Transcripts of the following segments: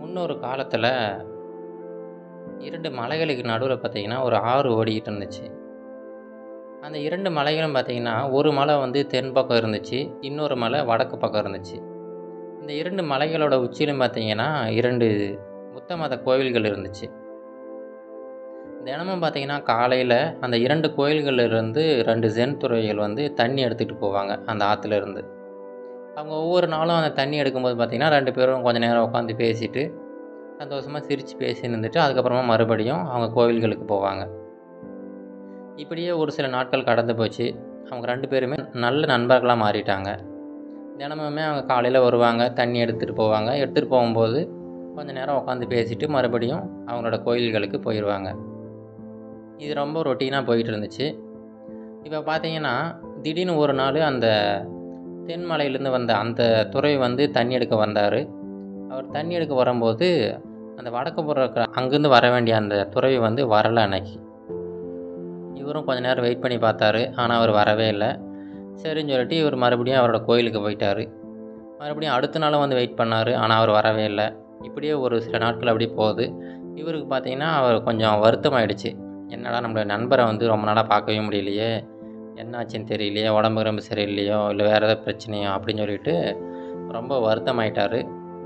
முன்னொரு காலத்துல 2 மலைகளுக்கு நடுவுல பார்த்தீங்கன்னா, ஒரு ஆறு ஓடிக்கிட்டு இருந்துச்சு. அந்த 2 மலைகளும் பார்த்தீங்கன்னா, ஒரு மலை வந்து தென் பக்கம் இருந்துச்சு. இன்னொரு மலை வடக்கு பக்கம் இருந்துச்சு. இந்த 2 மலைகளோட உச்சியிலும் பார்த்தீங்கன்னா, 2 புத்த மத கோவில்கள் இருந்துச்சு. தினமும் பார்த்தீங்கன்னா, காலையில அந்த 2 கோயில்கள்ல இருந்து 2 ஜென் துறவிகள் வந்து தண்ணி எடுத்துட்டு போவாங்க, அந்த ஆத்துல இருந்து. அவங்க ஒவ்வொரு நாளும் அந்த தண்ணி எடுக்கும்போது பார்த்தீங்கன்னா, 2 பேரும் கொஞ்ச நேரம் உட்காந்து பேசிட்டு, சந்தோஷமா சிரிச்சு பேசி இருந்துட்டு, அதுக்கப்புறமா மறுபடியும் அவங்க கோவில்களுக்கு போவாங்க. இப்படியே ஒரு சில நாட்கள் கடந்து போச்சு. அவங்க 2 பேருமே நல்ல நண்பர்களா மாறிட்டாங்க. தினமுமே அவங்க காலையில வருவாங்க, தண்ணி எடுத்துட்டு போவாங்க. எடுத்துட்டு போகும்போது கொஞ்ச நேரம் உட்காந்து பேசிட்டு, மறுபடியும் அவங்களோட கோயில்களுக்கு போயிருவாங்க. இது ரொம்ப ரொட்டீனா போயிட்டு இருந்துச்சு. இப்ப பார்த்தீங்கன்னா, திடீர்னு ஒரு நாளு அந்த தென் மலையிலேருந்து வந்த அந்த துறவி வந்து தண்ணி எடுக்க வந்தாரு. அவர் தண்ணி எடுக்க வரும்போது, அந்த வடக்கு புறம் இருக்கிற அங்கேருந்து வர வேண்டிய அந்த துறவி வந்து வரல அன்னைக்கு. இவரும் கொஞ்ச நேரம் வெயிட் பண்ணி பார்த்தாரு. ஆனா, அவர் வரவே இல்ல. சரின்னு சொல்லிட்டு இவர் மறுபடியும் அவரோட கோயிலுக்கு போயிட்டாரு. மறுபடியும் அடுத்த நாளும் வந்து வெயிட் பண்ணாரு. ஆனா, அவர் வரவே இல்ல. இப்படியே ஒரு சில நாட்கள் அப்படியே போகுது. இவருக்கு பார்த்தீங்கன்னா, அவர் கொஞ்சம் வருத்தமாயிடுச்சு. என்னடா நம்மளோட நண்பர வந்து ரொம்ப நாளா பார்க்கவே முடியலையே! என்ன ஆச்சுன்னு தெரியலையே! உடம்பு கிடம்பு சரியில்லையோ! இல்ல வேற ஏதாவது பிரச்சனையோ! அப்படின்னு சொல்லிட்டு ரொம்ப வருத்தமாயிட்டாரு.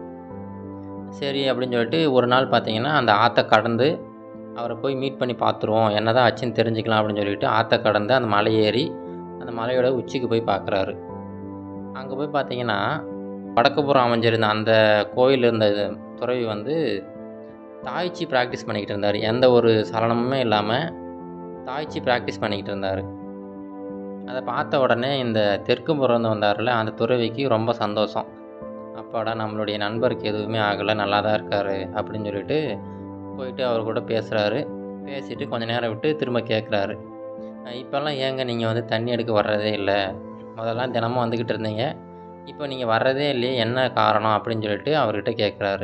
சரி அப்படின்னு சொல்லிட்டு ஒரு நாள் பார்த்தீங்கன்னா, அந்த ஆத்த கடந்து அவர போய் மீட் பண்ணி பார்த்துருவோம். என்னதான் ஆச்சுன்னு தெரிஞ்சுக்கலாம் அப்படின்னு சொல்லிட்டு ஆத்த கடந்து அந்த மலை ஏறி, அந்த மலையோட உச்சிக்கு போய் பார்க்குறாரு. அங்க போய் பார்த்தீங்கன்னா, வடக்கு புறம் அமைஞ்சிருந்த அந்த கோயில் இருந்த துறவி வந்து தாய்ச்சி பிராக்டிஸ் பண்ணிக்கிட்டு இருந்தாரு. எந்த ஒரு சலனமுமே இல்லாம தாய்ச்சி பிராக்டிஸ் பண்ணிக்கிட்டு இருந்தாரு. அத பார்த்த உடனே இந்த தெற்கு புறம்ந்து வந்தார்ல, அந்த துறவிக்கு ரொம்ப சந்தோஷம். அப்பாடா! நம்மளுடைய நண்பருக்கு எதுவுமே ஆகல. நல்லா தான் இருக்காரு அப்படின்னு சொல்லிட்டு போயிட்டு அவர் கூட பேசுறாரு. பேசிட்டு கொஞ்ச நேரம் விட்டு திரும்ப கேட்குறாரு. இப்போலாம் ஏங்க நீங்க வந்து தண்ணி எடுக்க வர்றதே இல்ல? முதல்லாம் தினமும் வந்துக்கிட்டு இருந்தீங்க. இப்போ நீங்க வர்றதே இல்லையே, என்ன காரணம்? அப்படின்னு சொல்லிட்டு அவர்கிட்ட கேட்குறாரு.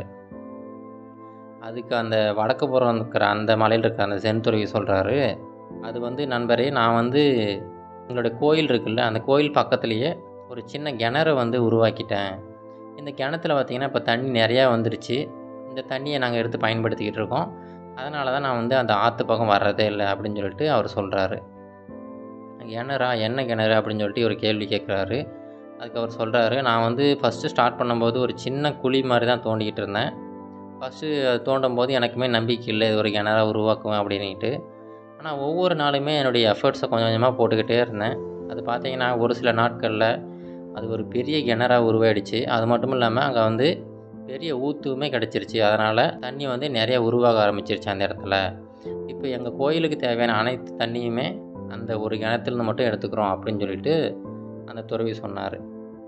அதுக்கு அந்த வடக்கு புறம் இருக்கிற அந்த மலையில இருக்கிற அந்த சென் துறவி சொல்றாரு, "அது வந்து நண்பரே நான் வந்து எங்களோட கோயில் இருக்குல்ல, அந்த கோயில் பக்கத்திலேயே ஒரு சின்ன கிணற வந்து உருவாக்கிட்டேன். இந்த கிணத்துல பார்த்தீங்கன்னா, இப்ப தண்ணி நெறையா வந்துருச்சு. இந்த தண்ணிய நாங்க எடுத்து பயன்படுத்திக்கிட்டு இருக்கோம். அதனால தான் நான் வந்து அந்த ஆத்து பக்கம் வர்றதே இல்ல." அப்படின்னு சொல்லிட்டு அவரு சொல்றாரு. "கிணறா? என்ன கிணறு?" அப்படின்னு சொல்லிட்டு இவரு கேள்வி கேட்குறாரு. அதுக்கு அவர் சொல்றாரு, "நான் வந்து ஃபர்ஸ்ட்டு ஸ்டார்ட் பண்ணும்போது ஒரு சின்ன குழி மாரி தான் தோண்டிக்கிட்டு இருந்தேன். ஃபர்ஸ்ட்டு அது தோண்டும்போது எனக்குமே நம்பிக்கை இல்ல. இது ஒரு கிணறா உருவாக்குவேன் அப்படின்னிட்டு. ஆனா ஒவ்வொரு நாளுமே என்னுடைய எஃபர்ட்ஸ கொஞ்சம் கொஞ்சமா போட்டுக்கிட்டே இருந்தேன். அது பார்த்தீங்கன்னா, ஒரு சில நாட்கள்ல அது ஒரு பெரிய கிணறா உருவாயிடுச்சு. அது மட்டும் இல்லாம அங்க வந்து பெரிய ஊத்துமே கிடைச்சிருச்சு. அதனால தண்ணி வந்து நெறைய உருவாக ஆரம்பிச்சிருச்சு அந்த இடத்துல. இப்ப எங்க கோயிலுக்கு தேவையான அனைத்து தண்ணியுமே அந்த ஒரு கிணத்துலருந்து மட்டும் எடுத்துக்கிறோம்." அப்படின்னு சொல்லிட்டு அந்த துறவி சொன்னாரு.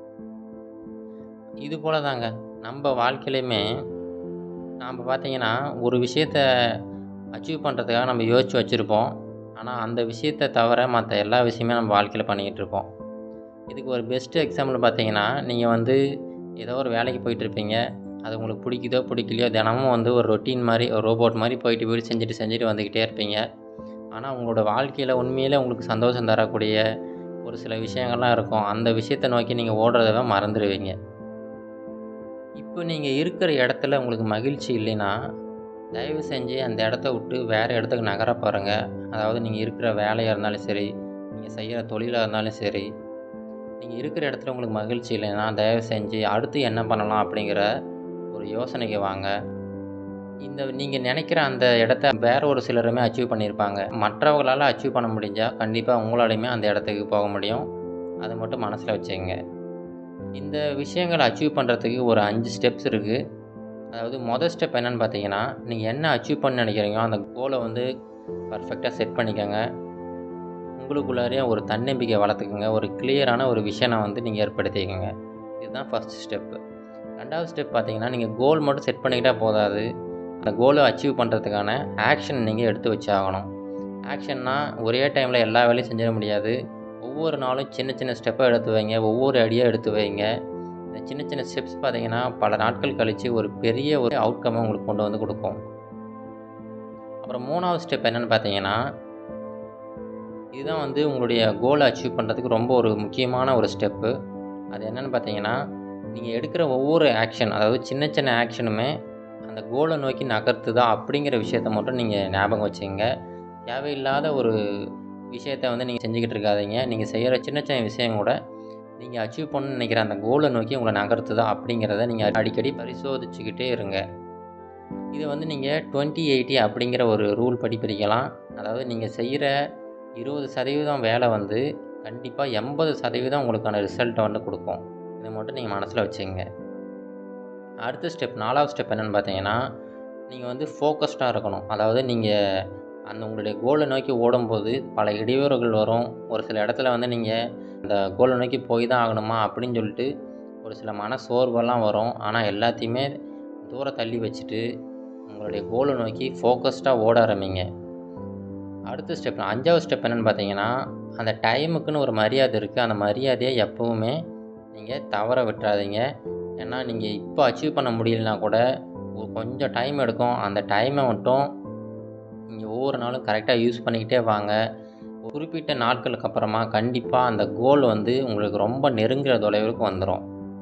இது போல தாங்க நம்ப வாழ்க்கையிலயுமே நாம பார்த்தீங்கன்னா, ஒரு விஷயத்த அச்சீவ் பண்றதுக்காக நம்ம யோசிச்சு வச்சிருப்போம். ஆனா, அந்த விஷயத்த தவிர மத்த எல்லா விஷயமே நம்ம வாழ்க்கையில பண்ணிக்கிட்டு இருப்போம். இதுக்கு ஒரு பெஸ்ட் எக்ஸாம்பிள் பார்த்தீங்கன்னா, நீங்க வந்து ஏதோ ஒரு வேலைக்கு போயிட்டுருப்பீங்க. அது உங்களுக்கு பிடிக்குதோ, பிடிக்கலையோ தினமும் வந்து ஒரு ரொட்டீன் மாரி, ஒரு ரோபோட் மாரி போயிட்டு போயிட்டு செஞ்சுட்டு செஞ்சுட்டு வந்துக்கிட்டே இருப்பீங்க. ஆனா, உங்களோட வாழ்க்கையில உண்மையிலே உங்களுக்கு சந்தோஷம் தரக்கூடிய ஒரு சில விஷயங்கள்லாம் இருக்கும். அந்த விஷயத்த நோக்கி நீங்க ஓடுறத மறந்துருவீங்க. இப்ப நீங்க இருக்கிற இடத்துல உங்களுக்கு மகிழ்ச்சி இல்லைன்னா, தயவு செஞ்சு அந்த இடத்த விட்டு வேற இடத்துக்கு நகர பாருங்க. அதாவது நீங்க இருக்கிற வேலையா இருந்தாலும் சரி, நீங்க செய்யற தொழிலா இருந்தாலும் சரி, நீங்க இருக்கிற இடத்துல உங்களுக்கு மகிழ்ச்சி இல்லைன்னா, தயவு செஞ்சு அடுத்து என்ன பண்ணலாம் அப்படிங்கிற ஒரு யோசனைக்கு வாங்க. இந்த நீங்க நினைக்கிற அந்த இடத்த வேற ஒரு சிலருமே அச்சீவ் பண்ணியிருப்பாங்க. மற்றவங்களால அச்சீவ் பண்ண முடிஞ்சா, கண்டிப்பா உங்களாலயுமே அந்த இடத்துக்கு போக முடியும். அத மட்டும் மனசுல வச்சுக்கங்க. இந்த விஷயங்கள அச்சீவ் பண்றதுக்கு ஒரு 5 ஸ்டெப்ஸ் இருக்கு. அதாவது மொத ஸ்டெப் என்னன்னு பார்த்தீங்கன்னா, நீங்க என்ன அச்சீவ் பண்ண நினைக்கிறீங்களோ, அந்த கோல வந்து பெர்ஃபெக்ட்டா செட் பண்ணிக்கங்க. உங்களுக்குள்ளாரயே ஒரு தன்னம்பிக்கை வளர்த்துக்கங்க. ஒரு கிளியரான ஒரு விஷன வந்து நீங்க ஏற்படுத்திக்கங்க. இதுதான் ஃபர்ஸ்ட் ஸ்டெப்பு. 2வது ஸ்டெப் பார்த்தீங்கன்னா, நீங்க கோல் மட்டும் செட் பண்ணிக்கிட்டா போதாது. அந்த கோல அச்சீவ் பண்றதுக்கான ஆக்ஷன் நீங்க எடுத்து வச்சாகணும். ஆக்ஷன்னா ஒரே டைம்ல எல்லா வேலையும் செஞ்சிட முடியாது. ஒவ்வொரு நாளும் சின்ன சின்ன ஸ்டெப்பா எடுத்து வைங்க. ஒவ்வொரு அடியா எடுத்து வைங்க. இந்த சின்ன சின்ன ஸ்டெப்ஸ் பார்த்தீங்கன்னா, பல நாட்கள் கழிச்சு ஒரு பெரிய ஒரு அவுட்கம்ம உங்களுக்கு கொண்டு வந்து குடுக்கும். அப்புறம் 3வது ஸ்டெப் என்னன்னு பார்த்தீங்கன்னா, இதுதான் வந்து உங்களுடைய கோல அச்சீவ் பண்றதுக்கு ரொம்ப ஒரு முக்கியமான ஒரு ஸ்டெப்பு. அது என்னன்னு பார்த்தீங்கன்னா, நீங்க எடுக்கிற ஒவ்வொரு ஆக்ஷன் அதாவது சின்ன சின்ன ஆக்ஷனுமே அந்த அந்த கோலை நோக்கி நகர்த்துதா அப்படிங்கிற விஷயத்த மட்டும் நீங்கள் ஞாபகம் வச்சுக்கங்க. தேவையில்லாத ஒரு விஷயத்த வந்து நீங்கள் செஞ்சுக்கிட்டு இருக்காதீங்க. நீங்கள் செய்கிற சின்ன சின்ன விஷயம் கூட நீங்கள் அச்சீவ் பண்ணணும்னு நினைக்கிற அந்த கோலை நோக்கி உங்களை நகர்த்துதா அப்படிங்கிறத நீங்கள் அடிக்கடி பரிசோதிச்சுக்கிட்டே இருங்க. இதை வந்து நீங்கள் 20-80 அப்படிங்கிற ஒரு ரூல் படி பிரிக்கலாம். அதாவது நீங்கள் செய்கிற 20% வேலை வந்து கண்டிப்பாக 80% உங்களுக்கான ரிசல்ட்டை வந்து கொடுக்கும். இதை மட்டும் நீங்கள் மனசில் வச்சுக்கங்க. அடுத்த ஸ்டெப் 4வது ஸ்டெப் என்னென்னு பார்த்தீங்கன்னா, நீங்கள் வந்து ஃபோக்கஸ்டாக இருக்கணும். அதாவது நீங்கள் அந்த உங்களுடைய கோலை நோக்கி ஓடும்போது பல இடையூறுகள் வரும். ஒரு சில இடத்துல வந்து நீங்கள் அந்த கோலை நோக்கி போய் தான் ஆகணுமா அப்படின்னு சொல்லிட்டு ஒரு சில மன சோர்வெல்லாம் வரும். ஆனால் எல்லாத்தையுமே தூர தள்ளி வச்சுட்டு உங்களுடைய கோலை நோக்கி ஃபோக்கஸ்டாக ஓட ஆரம்பிங்க. அடுத்த ஸ்டெப் 5வது ஸ்டெப் என்னென்னு பார்த்தீங்கன்னா, அந்த டைமுக்குன்னு ஒரு மரியாதை இருக்குது. அந்த மரியாதையை எப்போவுமே நீங்கள் தவற விட்டுறாதீங்க. ஏன்னா நீங்கள் இப்போ அச்சீவ் பண்ண முடியலனா கூட கொஞ்சம் டைம் எடுக்கும். அந்த டைமை மட்டும் நீங்கள் ஒவ்வொரு நாளும் கரெக்டாக யூஸ் பண்ணிக்கிட்டே வாங்க. குறிப்பிட்ட நாட்களுக்கு அப்புறமா கண்டிப்பாக அந்த கோல் வந்து உங்களுக்கு ரொம்ப நெருங்குற தொலைவுக்கு வந்துடும்.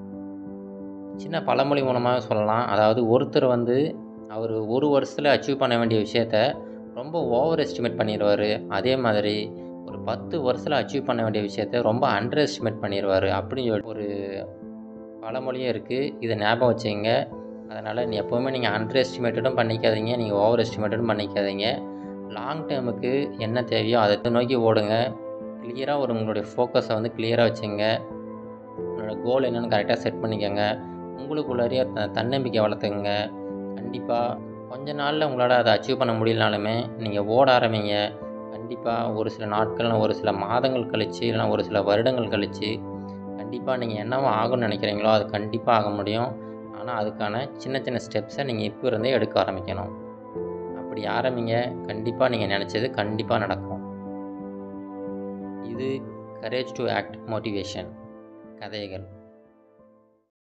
சின்ன பழமொழி மூலமாக சொல்லலாம். அதாவது ஒருத்தர் வந்து அவர் ஒரு வருஷத்தில் அச்சீவ் பண்ண வேண்டிய விஷயத்த ரொம்ப ஓவர் எஸ்டிமேட் பண்ணிடுவார். அதே மாதிரி ஒரு 10 வருஷத்தில் அச்சீவ் பண்ண வேண்டிய விஷயத்த ரொம்ப அண்டர் எஸ்டிமேட் பண்ணிடுவார். அப்படின்னு ஒரு பழமொழியே இருக்குது. இதை ஞாபகம் வச்சுங்க. அதனால் எப்போவுமே நீங்கள் அண்டர் எஸ்டிமேட்டடும் பண்ணிக்காதீங்க, நீங்கள் ஓவர் எஸ்டிமேட்டடும் பண்ணிக்காதீங்க. லாங் டேர்முக்கு என்ன தேவையோ அதை நோக்கி ஓடுங்க. கிளியராக உங்களுடைய ஃபோக்கஸை வந்து கிளியராக வச்சுங்க. உங்களோட கோல் என்னென்னு கரெக்டாக செட் பண்ணிக்கோங்க. உங்களுக்குள்ளாரியே தன்னம்பிக்கை வளர்த்துக்குங்க. கண்டிப்பாக கொஞ்ச நாளில் உங்களால் அதை அச்சீவ் பண்ண முடியலனாலுமே நீங்கள் ஓட ஆரம்பிங்க. கண்டிப்பாக ஒரு சில நாட்கள், ஒரு சில மாதங்கள் கழித்து, இல்லைனா ஒரு சில வருடங்கள் கழித்து கண்டிப்பாக நீங்கள் என்னவோ ஆகணும்னு நினைக்கிறீங்களோ அது கண்டிப்பாக ஆக முடியும். ஆனால் அதுக்கான சின்ன சின்ன ஸ்டெப்ஸை நீங்கள் இப்போ இருந்தே எடுக்க ஆரம்பிக்கணும். அப்படி ஆரம்பிங்க. கண்டிப்பாக நீங்கள் நினச்சது கண்டிப்பாக நடக்கும். இது கரேஜ் டு ஆக்ட் மோட்டிவேஷன் கதைகள்.